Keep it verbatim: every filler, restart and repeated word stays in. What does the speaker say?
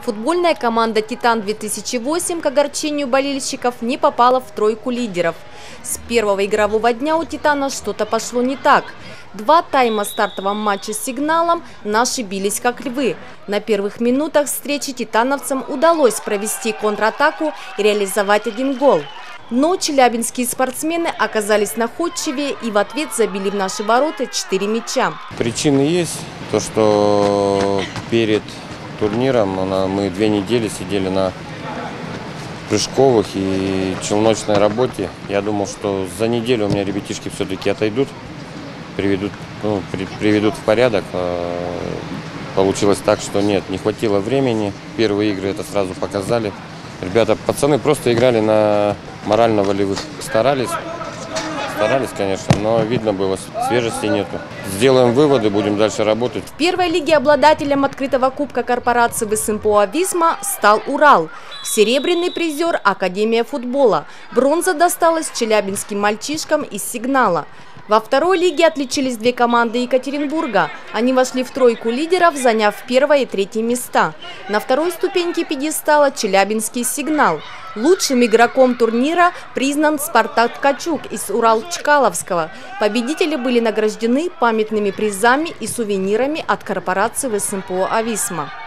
Футбольная команда «Титан-две тысячи восемь» к огорчению болельщиков не попала в тройку лидеров. С первого игрового дня у «Титана» что-то пошло не так. Два тайма стартового матча с «Сигналом» наши бились как львы. На первых минутах встречи титановцам удалось провести контратаку и реализовать один гол. Но челябинские спортсмены оказались находчивее и в ответ забили в наши ворота четыре мяча. Причины есть. То, что перед турниром мы две недели сидели на прыжковых и челночной работе. Я думал, что за неделю у меня ребятишки все-таки отойдут, приведут, ну, при, приведут в порядок. Получилось так, что нет, не хватило времени. Первые игры это сразу показали. Ребята, пацаны просто играли на морально-волевых. Старались, старались, конечно, но видно было, свежести нету. Сделаем выводы, будем дальше работать. В первой лиге обладателем открытого кубка корпорации ВСМПО «Висма» стал «Урал». Серебряный призер – Академия футбола. Бронза досталась челябинским мальчишкам из «Сигнала». Во второй лиге отличились две команды Екатеринбурга. Они вошли в тройку лидеров, заняв первое и третье места. На второй ступеньке пьедестала челябинский «Сигнал». Лучшим игроком турнира признан Спартак Ткачук из Урал-Чкаловского. Победители были награждены памятными призами и сувенирами от корпорации ВСМПО «Ависма».